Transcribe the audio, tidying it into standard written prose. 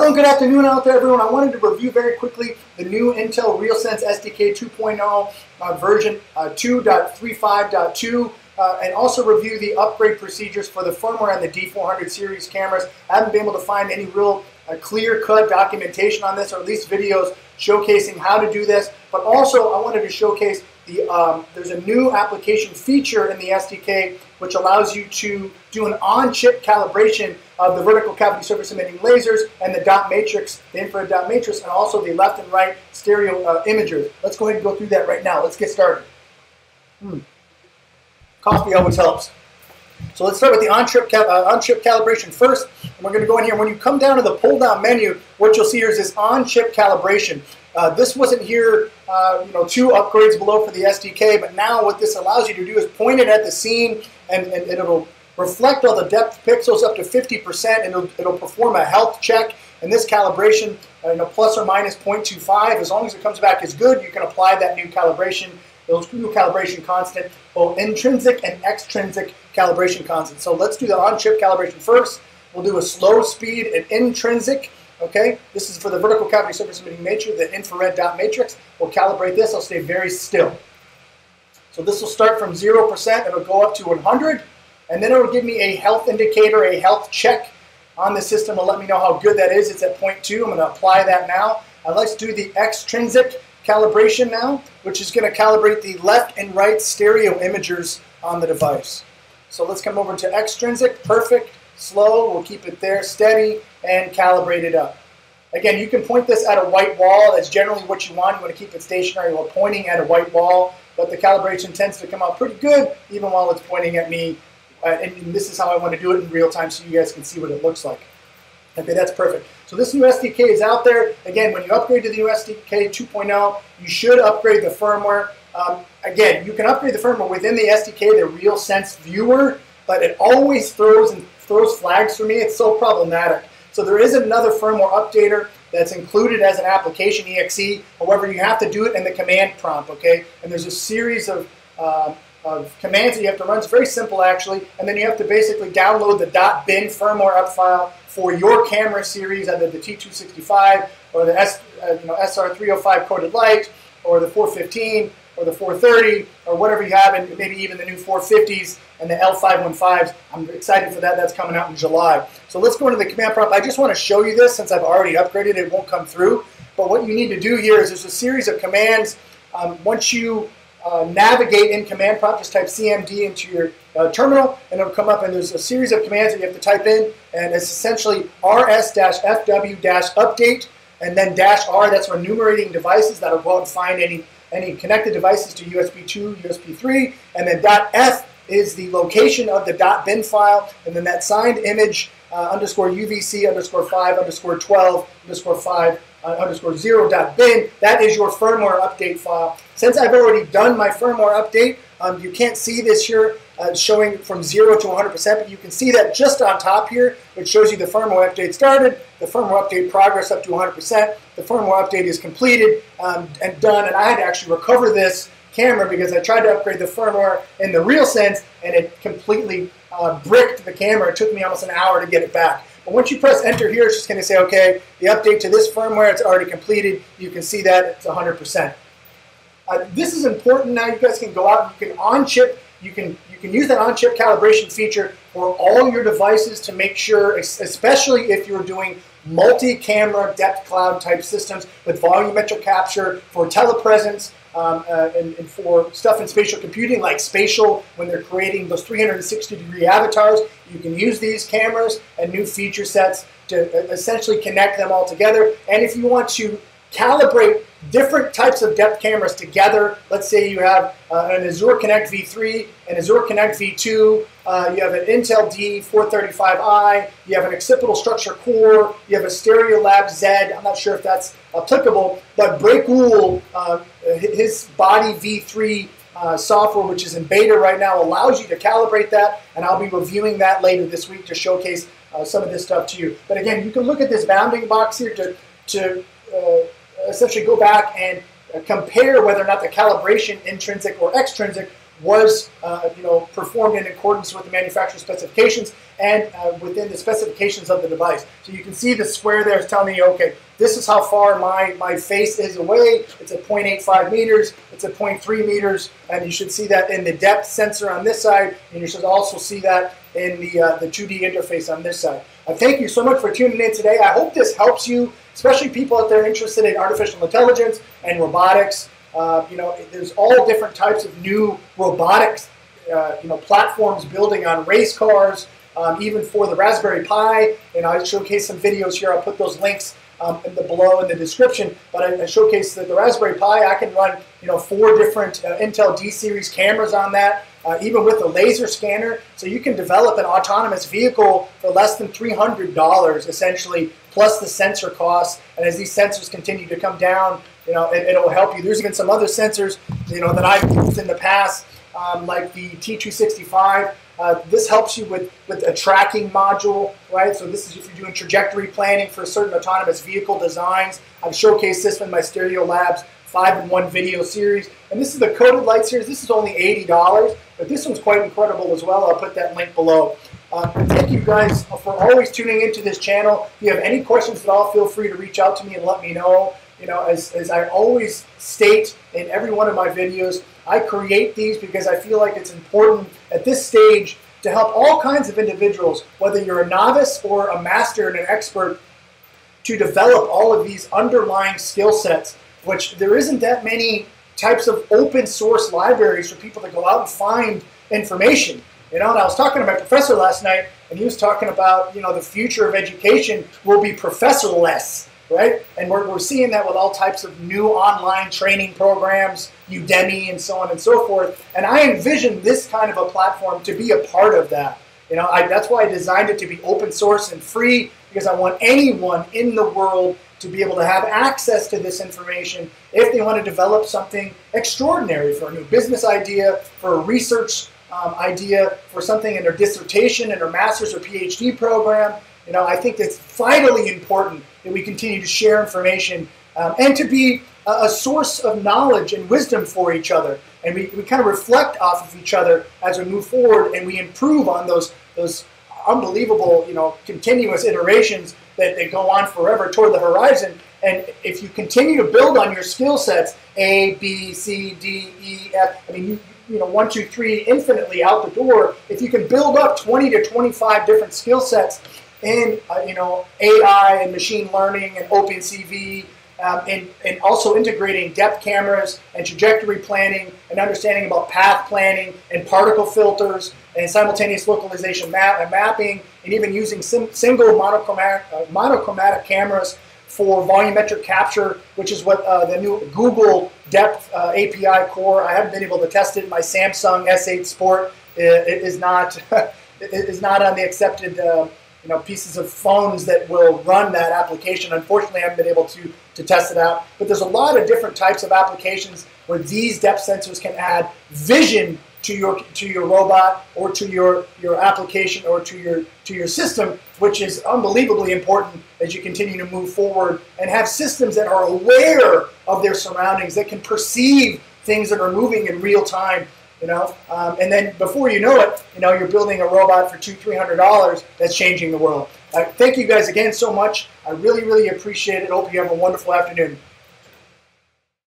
Hello and good afternoon out there, everyone. I wanted to review very quickly the new Intel RealSense SDK 2.0 version 2.35.2 and also review the upgrade procedures for the firmware and the D400 series cameras. I haven't been able to find any real clear-cut documentation on this, or at least videos showcasing how to do this. But also I wanted to showcase there's a new application feature in the SDK which allows you to do an on-chip calibration of the vertical cavity surface emitting lasers and the dot matrix, the infrared dot matrix, and also the left and right stereo imagers. Let's go ahead and go through that right now. Let's get started. Coffee always helps. So let's start with the on-chip calibration first. And we're going to go in here. When you come down to the pull-down menu, what you'll see here is this on-chip calibration. This wasn't here, 2 upgrades below for the SDK, but now what this allows you to do is point it at the scene, and it'll reflect all the depth pixels up to 50%, and it'll perform a health check. And this calibration, plus or minus 0.25, as long as it comes back as good, you can apply that new calibration. Those new calibration constant, both intrinsic and extrinsic calibration constant. So let's do the on-chip calibration first. We'll do a slow speed and intrinsic. Okay, this is for the vertical cavity surface emitting matrix, the infrared dot matrix. We'll calibrate this. I'll stay very still. So this will start from 0%. It'll go up to 100, and then it'll give me a health indicator, a health check on the system. It'll let me know how good that is. It's at 0.2. I'm going to apply that now. Let's do the extrinsic calibration now, which is going to calibrate the left and right stereo imagers on the device. So let's come over to extrinsic, perfect, slow, we'll keep it there, steady, and calibrate it up. Again, you can point this at a white wall. That's generally what you want. You want to keep it stationary while pointing at a white wall, but the calibration tends to come out pretty good even while it's pointing at me, and this is how I want to do it in real time so you guys can see what it looks like. Okay, that's perfect. So this new SDK is out there. Again, when you upgrade to the new SDK 2.0, you should upgrade the firmware. Again, you can upgrade the firmware within the SDK, the RealSense viewer, but it always throws flags for me. It's so problematic. So there is another firmware updater that's included as an application, EXE. However, you have to do it in the command prompt, okay? And there's a series of commands that you have to run. It's very simple, actually. And then you have to basically download the .bin firmware up file for your camera series, either the T265 or the SR305 Coded Light or the 415 or the 430 or whatever you have, and maybe even the new 450s and the L515s. I'm excited for that. That's coming out in July. So let's go into the command prompt. I just want to show you this since I've already upgraded. It won't come through. But what you need to do here is there's a series of commands. Once you navigate in command prompt, just type CMD into your terminal, and it'll come up, and there's a series of commands that you have to type in, and it's essentially rs-fw-update, and then -r, that's for enumerating devices. That'll go out and find any connected devices to USB 2, USB 3, and then .f is the location of the .bin file, and then that signed image _UVC_5_12_5_0.bin, that is your firmware update file. Since I've already done my firmware update, you can't see this here showing from 0 to 100%, but you can see that just on top here, which shows you the firmware update started, the firmware update progress up to 100%, the firmware update is completed and done, and I had to actually recover this camera because I tried to upgrade the firmware in the RealSense, and it completely bricked the camera. It took me almost an hour to get it back. But once you press enter here, it's just going to say, okay, the update to this firmware, it's already completed. You can see that it's 100%. This is important now. You guys can go out and you can on-chip. You can use that on-chip calibration feature for all your devices to make sure, especially if you're doing multi-camera depth cloud type systems with volumetric capture for telepresence, and for stuff in spatial computing like spatial, when they're creating those 360-degree avatars, you can use these cameras and new feature sets to essentially connect them all together. And if you want to calibrate different types of depth cameras together, let's say you have an Azure Connect V3, an Azure Connect V2, you have an Intel D435i, you have an occipital structure core, you have a Stereolab Z. I'm not sure if that's applicable, but Breakul, his Body V3 software, which is in beta right now, allows you to calibrate that, and I'll be reviewing that later this week to showcase some of this stuff to you. But again, you can look at this bounding box here to essentially go back and compare whether or not the calibration, intrinsic or extrinsic, was performed in accordance with the manufacturer specifications and within the specifications of the device. So you can see the square there is telling me, okay, this is how far my face is away. It's at 0.85 meters. It's at 0.3 meters. And you should see that in the depth sensor on this side. And you should also see that in the 2D interface on this side. Thank you so much for tuning in today. I hope this helps you, especially people out there interested in artificial intelligence and robotics. There's all different types of new robotics, platforms building on race cars, even for the Raspberry Pi. And I showcase some videos here. I'll put those links below in the description. But I showcase that the Raspberry Pi, I can run 4 different Intel D-series cameras on that, even with a laser scanner. So you can develop an autonomous vehicle for less than $300, essentially, plus the sensor costs. And as these sensors continue to come down, it'll help you. There's even some other sensors, that I've used in the past, like the T265. This helps you with a tracking module, right? So this is if you're doing trajectory planning for certain autonomous vehicle designs. I've showcased this in my Stereo Labs 5-in-1 video series. And this is the Coded Light series. This is only $80, but this one's quite incredible as well. I'll put that link below. Thank you guys for always tuning into this channel. If you have any questions at all, feel free to reach out to me and let me know. As I always state in every one of my videos, I create these because I feel like it's important at this stage to help all kinds of individuals, whether you're a novice or a master and an expert, to develop all of these underlying skill sets, which there isn't that many types of open source libraries for people to go out and find information. And I was talking to my professor last night, and he was talking about, the future of education will be professor-less. Right? And we're seeing that with all types of new online training programs, Udemy, and so on and so forth. And I envision this kind of a platform to be a part of that. That's why I designed it to be open source and free, because I want anyone in the world to be able to have access to this information if they want to develop something extraordinary, for a new business idea, for a research idea, for something in their dissertation, in their master's or PhD program. I think it's vitally important that we continue to share information and to be a source of knowledge and wisdom for each other. And we kind of reflect off of each other as we move forward, and we improve on those unbelievable, continuous iterations that go on forever toward the horizon. And if you continue to build on your skill sets, A, B, C, D, E, F, 1, 2, 3, infinitely out the door, if you can build up 20 to 25 different skill sets in AI and machine learning and OpenCV, and also integrating depth cameras and trajectory planning and understanding about path planning and particle filters and simultaneous localization mapping, and even using single monochromatic cameras for volumetric capture, which is what the new Google Depth API core. I haven't been able to test it. My Samsung S8 Sport is not on the accepted pieces of phones that will run that application. Unfortunately, I haven't been able to test it out. But there's a lot of different types of applications where these depth sensors can add vision to your robot or to your application or to your system, which is unbelievably important as you continue to move forward and have systems that are aware of their surroundings, that can perceive things that are moving in real time. And then before you know it, you're building a robot for $200-300 that's changing the world. Thank you guys again so much. I really, really appreciate it. Hope you have a wonderful afternoon.